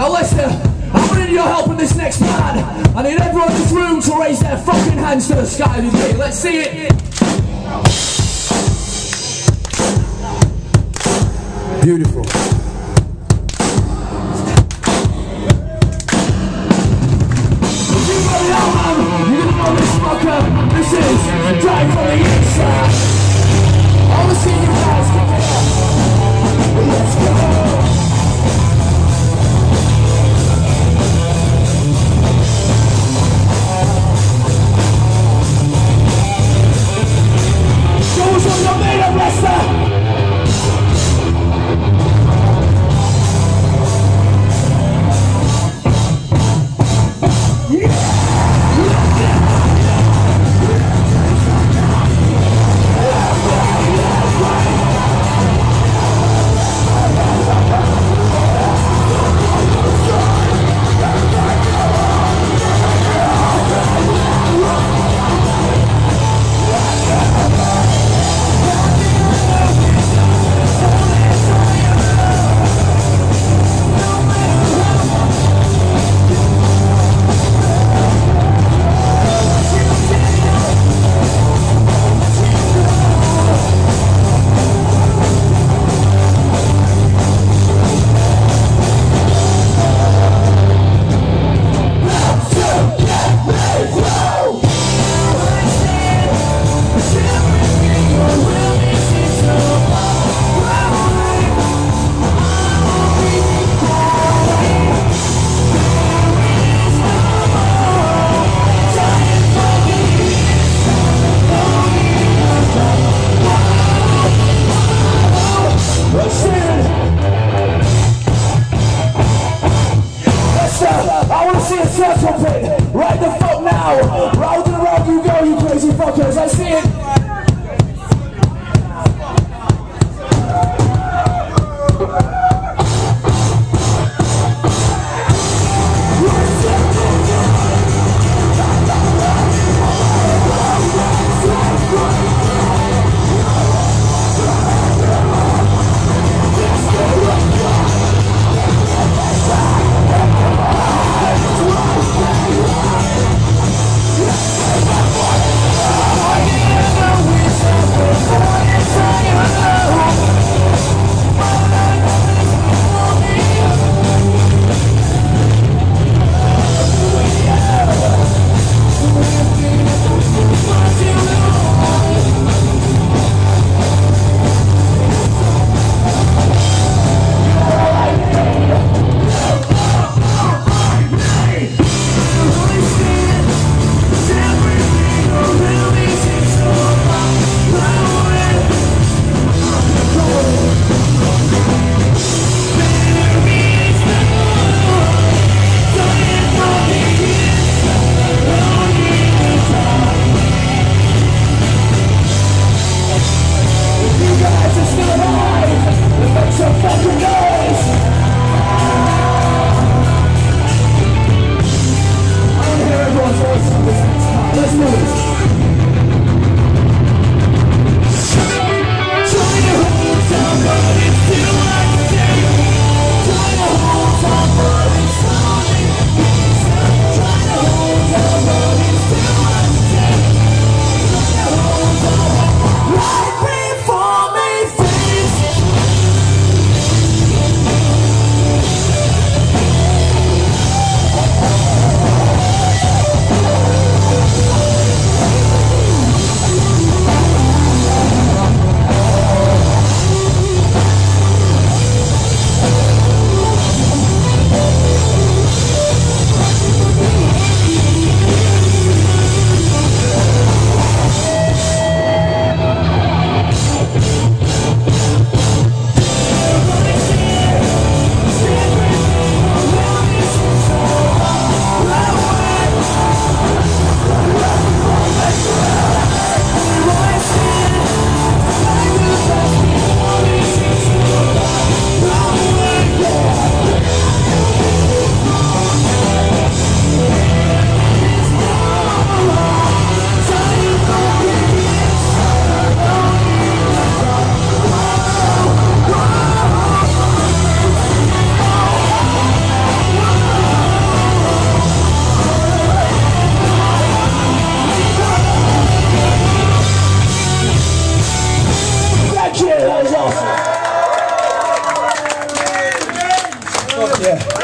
Now listen, I need your help in this next part. I need everyone in this room to raise their fucking hands to the sky with me. Let's see it. Beautiful. If you know now, man, you're gonna know this fucker. This is Drive from the Inside. I wanna see you guys kick it up. Let's go. Show us what you're made of, Lester. I want to see a circle pit right the fuck now. Round and around you go, you crazy fuckers. I see it. Yeah.